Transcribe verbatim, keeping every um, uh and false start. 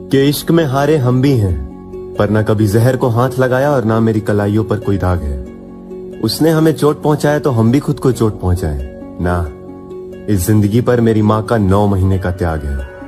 कि इश्क में हारे हम भी हैं, पर ना कभी जहर को हाथ लगाया और ना मेरी कलाइयों पर कोई दाग है। उसने हमें चोट पहुंचाया तो हम भी खुद को चोट पहुंचाए ना। इस जिंदगी पर मेरी माँ का नौ महीने का त्याग है।